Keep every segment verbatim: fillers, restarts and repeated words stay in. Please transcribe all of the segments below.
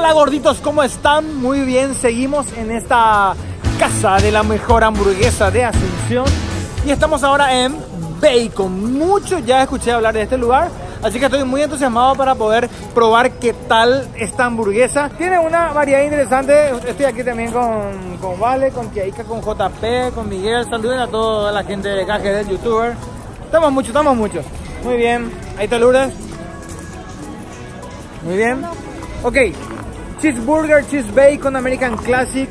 Hola gorditos, ¿cómo están? Muy bien, seguimos en esta casa de la mejor hamburguesa de Asunción. Y estamos ahora en Bacon. Mucho ya escuché hablar de este lugar, así que estoy muy entusiasmado para poder probar qué tal esta hamburguesa. Tiene una variedad interesante. Estoy aquí también con, con Vale, con Kiaika, con J P, con Miguel. Saluden a toda la gente de K G del youtuber. Estamos muchos, estamos muchos. Muy bien, ahí está Lourdes. Muy bien. Ok, cheeseburger, cheese bacon, American Classic,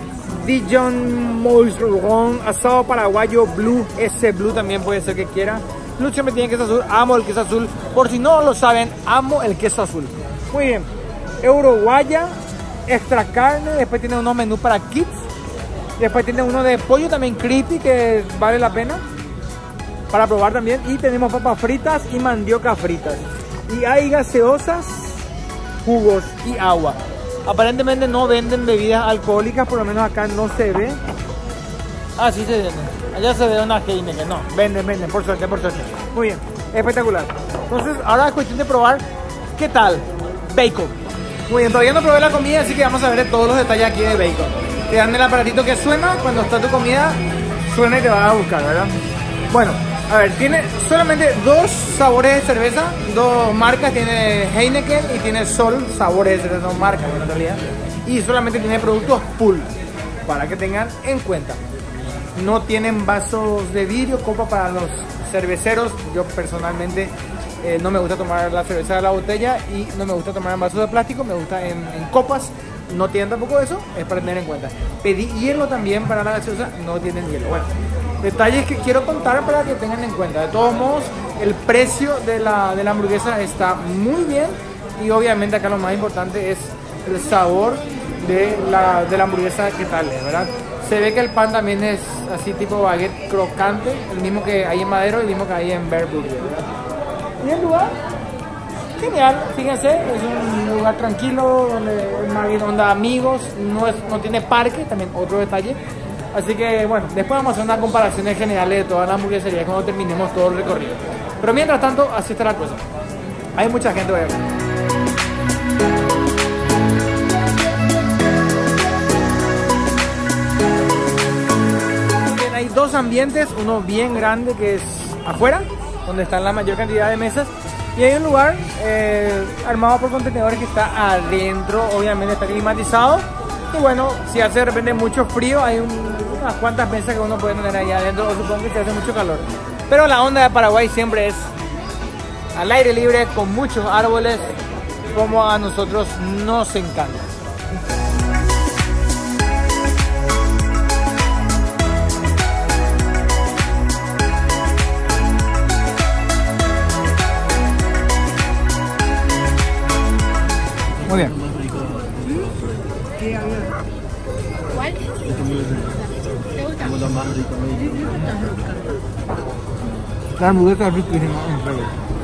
Dijon Moisron, asado paraguayo, blue, ese blue también puede ser que quiera. Lucho me tiene queso azul, amo el queso azul. Por si no lo saben, amo el queso azul. Muy bien, Euroguaya, extra carne, después tiene unos menús para kids. Después tiene uno de pollo también crispy que vale la pena para probar también. Y tenemos papas fritas y mandioca fritas. Y hay gaseosas, jugos y agua. Aparentemente no venden bebidas alcohólicas, por lo menos acá no se ve. Ah, sí se venden. Allá se ve una Heineken. No, venden, venden, por suerte, por suerte. Muy bien, espectacular. Entonces, ahora es cuestión de probar qué tal bacon. Muy bien, todavía no probé la comida, así que vamos a ver todos los detalles aquí de bacon. Te dan el aparatito que suena, cuando está tu comida, suena y te va a buscar, ¿verdad? Bueno, a ver, tiene solamente dos sabores de cerveza, dos marcas, tiene Heineken y tiene Sol, sabores de cerveza, dos marcas en realidad. Y solamente tiene productos full, para que tengan en cuenta. No tienen vasos de vidrio, copa para los cerveceros. Yo personalmente eh, no me gusta tomar la cerveza de la botella y no me gusta tomar en vasos de plástico, me gusta en, en copas. No tienen tampoco eso, es para tener en cuenta. Pedí hielo también para la gaseosa, no tienen hielo. Bueno, detalles que quiero contar para que tengan en cuenta. De todos modos, el precio de la, de la hamburguesa está muy bien. Y obviamente acá lo más importante es el sabor de la, de la hamburguesa, que tal es, ¿verdad? Se ve que el pan también es así tipo baguette crocante, el mismo que hay en Madero y el mismo que hay en Bear Burger, ¿verdad? Y el lugar, genial, fíjense, es un lugar tranquilo, donde, donde amigos, no, es, no tiene parque, también otro detalle. Así que bueno, después vamos a hacer una comparación general de toda la hamburguesería cuando terminemos todo el recorrido. Pero mientras tanto, así está la cosa. Hay mucha gente hoy acá. Bien, hay dos ambientes, uno bien grande que es afuera, donde están la mayor cantidad de mesas. Y hay un lugar eh, armado por contenedores que está adentro, obviamente está climatizado. Y bueno, si hace de repente mucho frío, hay un, unas cuantas mesas que uno puede tener ahí adentro, o supongo que se hace mucho calor. Pero la onda de Paraguay siempre es al aire libre, con muchos árboles, como a nosotros nos encanta. Muy bien. ¿Cuál? ¿Te gusta? La hamburguesa es riquísima, en serio.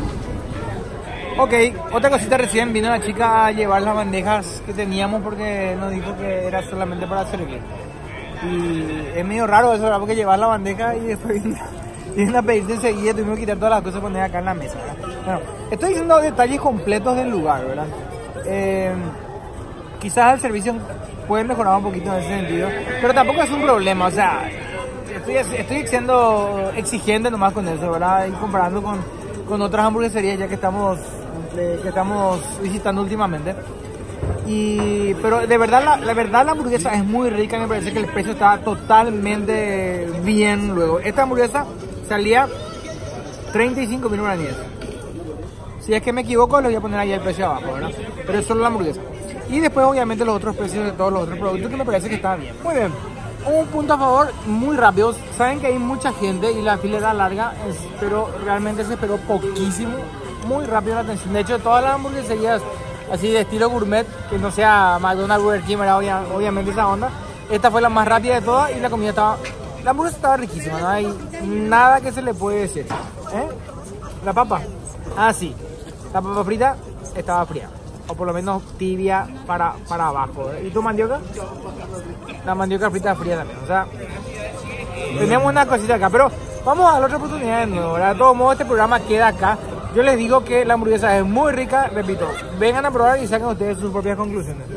Ok, otra cosita, recién vino la chica a llevar las bandejas que teníamos porque nos dijo que era solamente para servir. Y es medio raro eso, ¿verdad? Porque llevar la bandeja y después vienen a pedirte enseguida, tuvimos que quitar todas las cosas y poner acá en la mesa, ¿verdad? Bueno, estoy diciendo detalles completos del lugar, ¿verdad? Eh, quizás el servicio puede mejorar un poquito en ese sentido, pero tampoco es un problema, o sea, estoy, estoy siendo exigente nomás con eso, ¿verdad? Y comparando con, con otras hamburgueserías ya que estamos, eh, que estamos visitando últimamente. Y, pero de verdad la, la verdad la hamburguesa es muy rica, me parece que el precio está totalmente bien luego. Esta hamburguesa salía treinta y cinco mil guaraníes. Si es que me equivoco, le voy a poner ahí el precio abajo, ¿verdad? Pero es solo la hamburguesa. Y después, obviamente, los otros precios de todos los otros productos que me parece que está bien. Muy bien. Un punto a favor, muy rápido. Saben que hay mucha gente y la fila era larga, pero realmente se esperó poquísimo. Muy rápido la atención. De hecho, todas las hamburgueserías así de estilo gourmet, que no sea McDonald's, Burger King, era obviamente esa onda. Esta fue la más rápida de todas y la comida estaba... La hamburguesa estaba riquísima, no hay nada que se le puede decir. ¿Eh? La papa. Ah, sí. La papa frita estaba fría, o por lo menos tibia para, para abajo. ¿Y tu mandioca? La mandioca frita fría también, o sea, tenemos una cosita acá, pero vamos a dar otra oportunidad de nuevo, ¿verdad? De todos modos, este programa queda acá Yo les digo que la hamburguesa es muy rica, repito, vengan a probar y saquen ustedes sus propias conclusiones.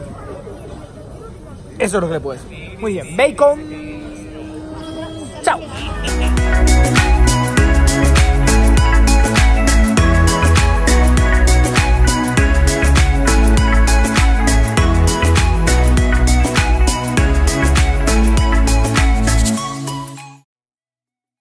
Eso es lo que les puedo decir. Muy bien, bacon. Chao.